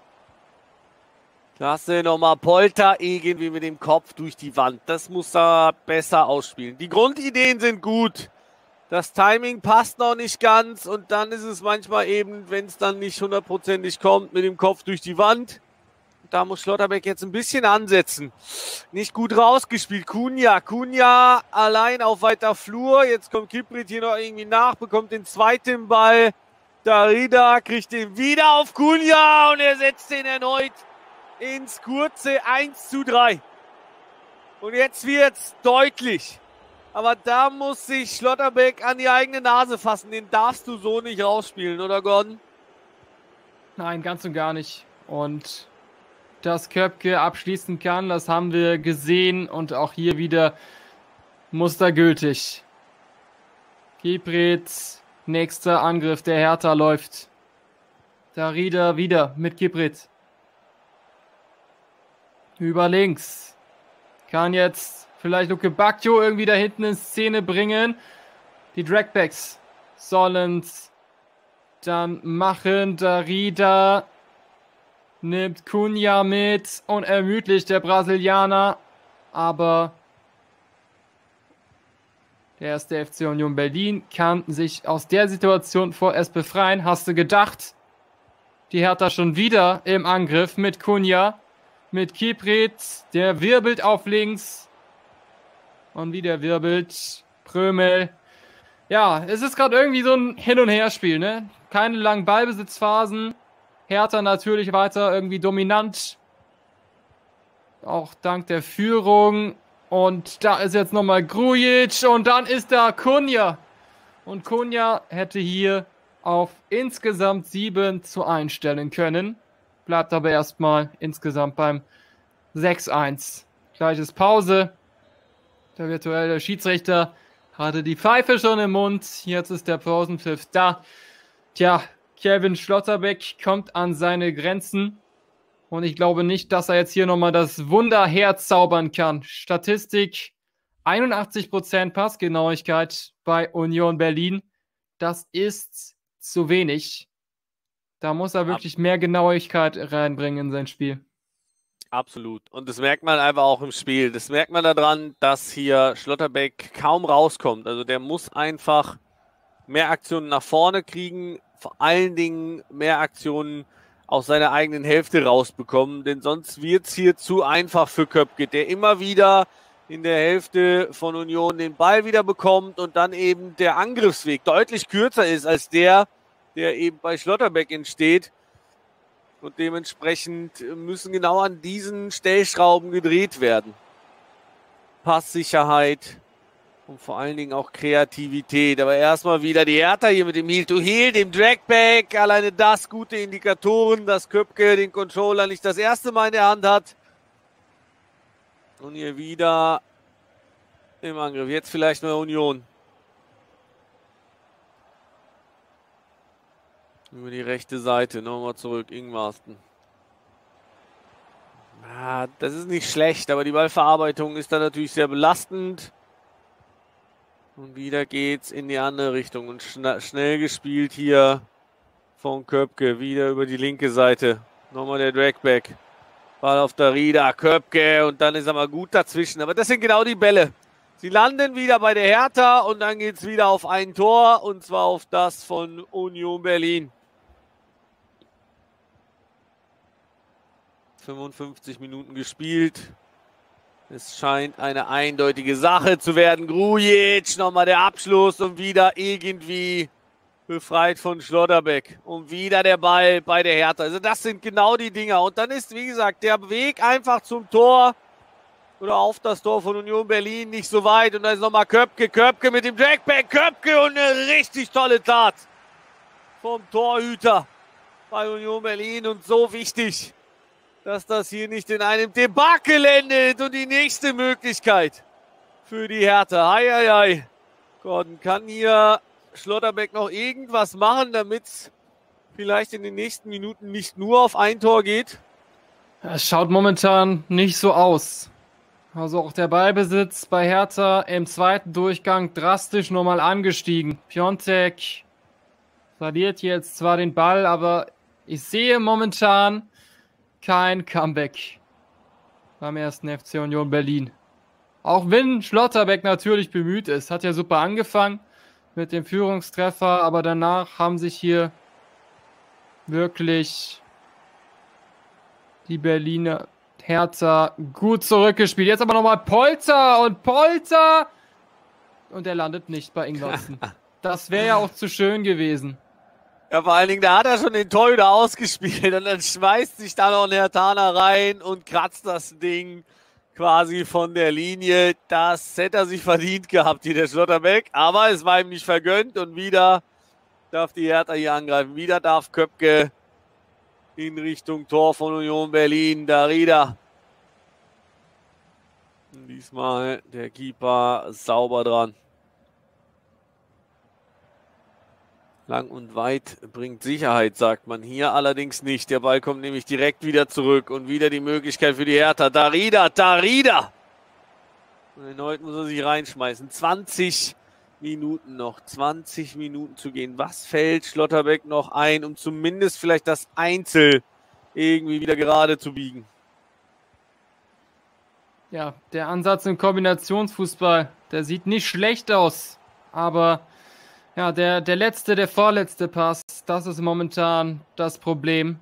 Klasse, nochmal Polter irgendwie mit dem Kopf durch die Wand. Das muss er besser ausspielen. Die Grundideen sind gut. Das Timing passt noch nicht ganz und dann ist es manchmal eben, wenn es dann nicht hundertprozentig kommt, mit dem Kopf durch die Wand. Da muss Schlotterbeck jetzt ein bisschen ansetzen. Nicht gut rausgespielt. Kunja allein auf weiter Flur. Jetzt kommt Kiprit hier noch irgendwie nach, bekommt den zweiten Ball. Darida kriegt den wieder auf Kunja und er setzt den erneut ins kurze 1:3. Und jetzt wird's deutlich. Aber da muss sich Schlotterbeck an die eigene Nase fassen. Den darfst du so nicht rausspielen, oder Gordon?
Nein, ganz und gar nicht. Und dass Köpke abschließen kann, das haben wir gesehen und auch hier wieder mustergültig. Kipret, nächster Angriff der Hertha läuft. Darida wieder mit Kipret. Über links. Kann jetzt vielleicht Luke Bacchio irgendwie da hinten in Szene bringen. Die Dragbacks sollen es dann machen. Darida nimmt Cunha mit und ermüdlicht der Brasilianer. Aber der erste FC Union Berlin kann sich aus der Situation vorerst befreien. Hast du gedacht, die Hertha schon wieder im Angriff mit Cunha, mit Kipritz, der wirbelt auf links und wieder wirbelt Prömel. Ja, es ist gerade irgendwie so ein Hin- und Herspiel, ne? Keine langen Ballbesitzphasen. Hertha natürlich weiter irgendwie dominant. Auch dank der Führung. Und da ist jetzt nochmal Grujic und dann ist da Cunha. Und Cunha hätte hier auf insgesamt 7:1 stellen können. Bleibt aber erstmal insgesamt beim 6:1. Gleiches Pause. Der virtuelle Schiedsrichter hatte die Pfeife schon im Mund. Jetzt ist der Pausenpfiff da. Tja, Kevin Schlotterbeck kommt an seine Grenzen. Und ich glaube nicht, dass er jetzt hier nochmal das Wunder herzaubern kann. Statistik: 81% Passgenauigkeit bei Union Berlin. Das ist zu wenig. Da muss er wirklich mehr Genauigkeit reinbringen in sein Spiel.
Absolut. Und das merkt man einfach auch im Spiel. Das merkt man daran, dass hier Schlotterbeck kaum rauskommt. Also der muss einfach mehr Aktionen nach vorne kriegen, vor allen Dingen mehr Aktionen aus seiner eigenen Hälfte rausbekommen, denn sonst wird es hier zu einfach für Köpke, der immer wieder in der Hälfte von Union den Ball wieder bekommt und dann eben der Angriffsweg deutlich kürzer ist als der eben bei Schlotterbeck entsteht. Und dementsprechend müssen genau an diesen Stellschrauben gedreht werden. Passsicherheit und vor allen Dingen auch Kreativität. Aber erstmal wieder die Hertha hier mit dem Heel-to-Heel, dem Dragback. Alleine das gute Indikatoren, dass Köpke den Controller nicht das erste Mal in der Hand hat. Und hier wieder im Angriff. Jetzt vielleicht mal Union. Über die rechte Seite. Nochmal zurück. Ingwarsten. Ja, das ist nicht schlecht, aber die Ballverarbeitung ist dann natürlich sehr belastend. Und wieder geht's in die andere Richtung. Und schnell gespielt hier von Köpke. Wieder über die linke Seite. Nochmal der Dragback. Ball auf Darida. Köpke. Und dann ist er mal gut dazwischen. Aber das sind genau die Bälle. Sie landen wieder bei der Hertha. Und dann geht's wieder auf ein Tor. Und zwar auf das von Union Berlin. 55 Minuten gespielt. Es scheint eine eindeutige Sache zu werden. Grujic, nochmal der Abschluss und wieder irgendwie befreit von Schlotterbeck. Und wieder der Ball bei der Hertha. Also das sind genau die Dinger. Und dann ist, wie gesagt, der Weg einfach zum Tor oder auf das Tor von Union Berlin nicht so weit. Und dann ist nochmal Köpke. Köpke mit dem Dragback. Köpke und eine richtig tolle Tat vom Torhüter bei Union Berlin. Und so wichtig, dass das hier nicht in einem Debakel endet. Und die nächste Möglichkeit für die Hertha. Hei. Gordon, kann hier Schlotterbeck noch irgendwas machen, damit es vielleicht in den nächsten Minuten nicht nur auf ein Tor geht?
Es schaut momentan nicht so aus. Also auch der Ballbesitz bei Hertha im zweiten Durchgang drastisch nochmal angestiegen. Piontek verliert jetzt zwar den Ball, aber ich sehe momentan kein Comeback beim ersten FC Union Berlin. Auch wenn Schlotterbeck natürlich bemüht ist. Hat ja super angefangen mit dem Führungstreffer, aber danach haben sich hier wirklich die Berliner Hertha gut zurückgespielt. Jetzt aber nochmal Polter und er landet nicht bei Ingwertsen. Das wäre ja auch zu schön gewesen.
Ja, vor allen Dingen, da hat er schon den Torhüter ausgespielt und dann schmeißt sich da noch ein Hertaner rein und kratzt das Ding quasi von der Linie. Das hätte er sich verdient gehabt, hier der Schlotterbeck, aber es war ihm nicht vergönnt und wieder darf die Hertha hier angreifen. Wieder darf Köpke in Richtung Tor von Union Berlin. Darida. Diesmal der Keeper sauber dran. Lang und weit bringt Sicherheit, sagt man hier allerdings nicht. Der Ball kommt nämlich direkt wieder zurück und wieder die Möglichkeit für die Hertha. Darida! Und erneut muss er sich reinschmeißen. 20 Minuten noch, 20 Minuten zu gehen. Was fällt Schlotterbeck noch ein, um zumindest vielleicht das Einzel irgendwie wieder gerade zu biegen?
Ja, der Ansatz im Kombinationsfußball, der sieht nicht schlecht aus, aber ja, der vorletzte Pass, das ist momentan das Problem.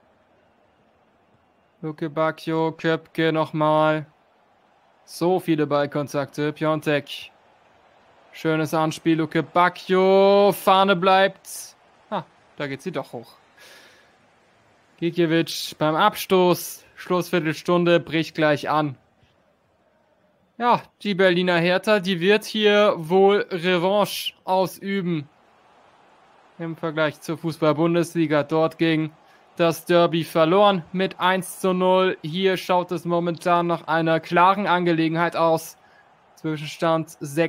Luke Bacchio, Köpke nochmal. So viele Ballkontakte, Piontek. Schönes Anspiel, Luke Bacchio, Fahne bleibt. Da geht sie doch hoch. Gikiewicz beim Abstoß, Schlussviertelstunde, bricht gleich an. Ja, die Berliner Hertha, die wird hier wohl Revanche ausüben. Im Vergleich zur Fußball-Bundesliga. Dort gegen das Derby verloren mit 1:0. Hier schaut es momentan nach einer klaren Angelegenheit aus. Zwischenstand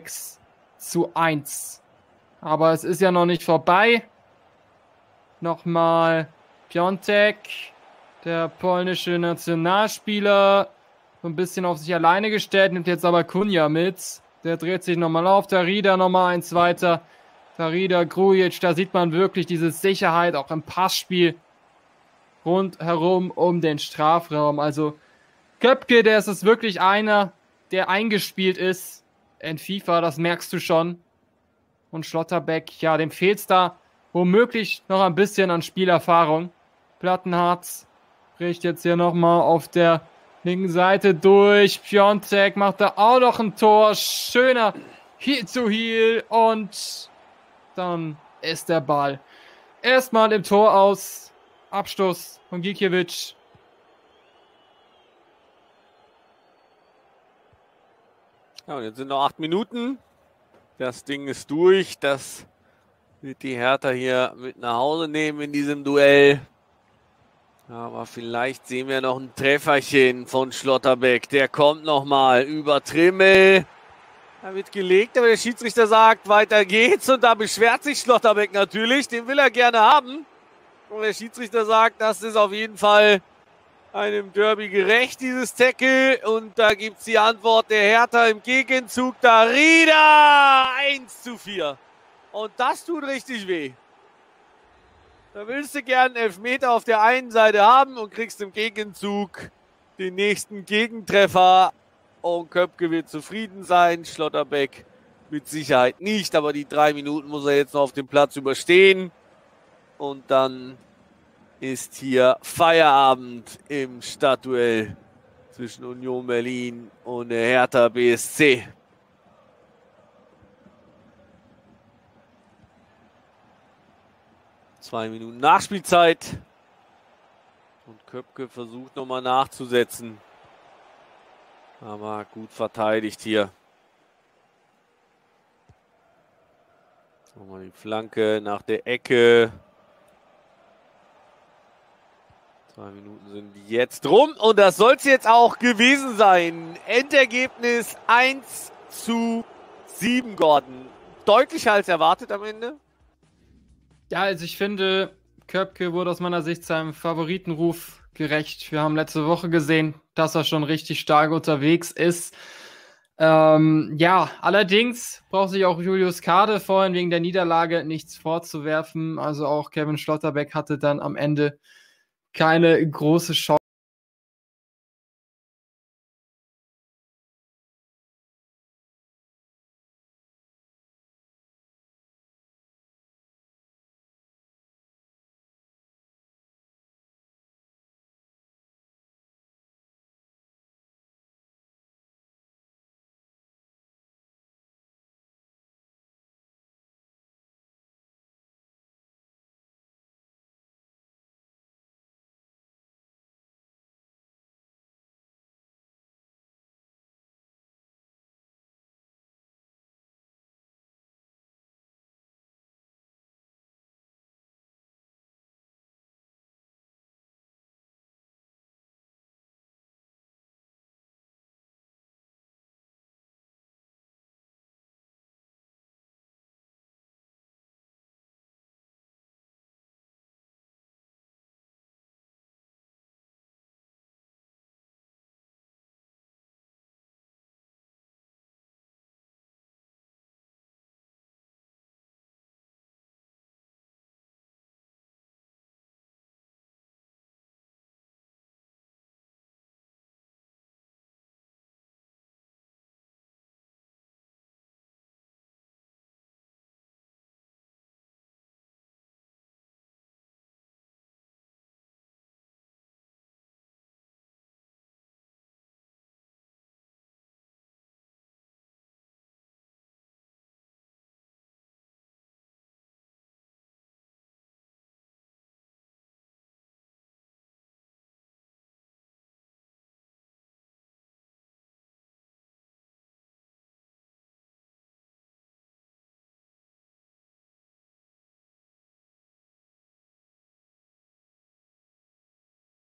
6:1. Aber es ist ja noch nicht vorbei. Nochmal Piontek, der polnische Nationalspieler, so ein bisschen auf sich alleine gestellt, nimmt jetzt aber Kunja mit. Der dreht sich nochmal auf, Darida nochmal eins weiter. Darida, Grujic, da sieht man wirklich diese Sicherheit auch im Passspiel rundherum um den Strafraum. Also Köpke, der ist es wirklich einer, der eingespielt ist in FIFA, das merkst du schon. Und Schlotterbeck, ja, dem fehlt es da womöglich noch ein bisschen an Spielerfahrung. Plattenhardt bricht jetzt hier nochmal auf der linken Seite durch. Piontek macht da auch noch ein Tor. Schöner Heel zu Heel. Und dann ist der Ball erstmal im Tor aus. Abstoß von Gikiewicz.
Ja, und jetzt sind noch 8 Minuten. Das Ding ist durch. Das wird die Hertha hier mit nach Hause nehmen in diesem Duell. Aber vielleicht sehen wir noch ein Trefferchen von Schlotterbeck. Der kommt nochmal über Trimmel. Da wird gelegt, aber der Schiedsrichter sagt, weiter geht's. Und da beschwert sich Schlotterbeck natürlich. Den will er gerne haben. Und der Schiedsrichter sagt, das ist auf jeden Fall einem Derby gerecht, dieses Tackle. Und da gibt's die Antwort der Hertha im Gegenzug. Darida 1:4. Und das tut richtig weh. Da willst du gern einen Elfmeter auf der einen Seite haben und kriegst im Gegenzug den nächsten Gegentreffer. Und Köpke wird zufrieden sein. Schlotterbeck mit Sicherheit nicht, aber die 3 Minuten muss er jetzt noch auf dem Platz überstehen. Und dann ist hier Feierabend im Stadtduell zwischen Union Berlin und der Hertha BSC. Zwei Minuten Nachspielzeit. Und Köpke versucht nochmal nachzusetzen. Aber gut verteidigt hier. Nochmal die Flanke nach der Ecke. 2 Minuten sind jetzt rum. Und das soll es jetzt auch gewesen sein. Endergebnis 1:7, Gordon. Deutlicher als erwartet am Ende.
Ja, also ich finde, Köpke wurde aus meiner Sicht seinem Favoritenruf gerecht. Wir haben letzte Woche gesehen, dass er schon richtig stark unterwegs ist. Ja, allerdings braucht sich auch Julius Kade vorhin wegen der Niederlage nichts vorzuwerfen. Also auch Kevin Schlotterbeck hatte dann am Ende keine große Chance.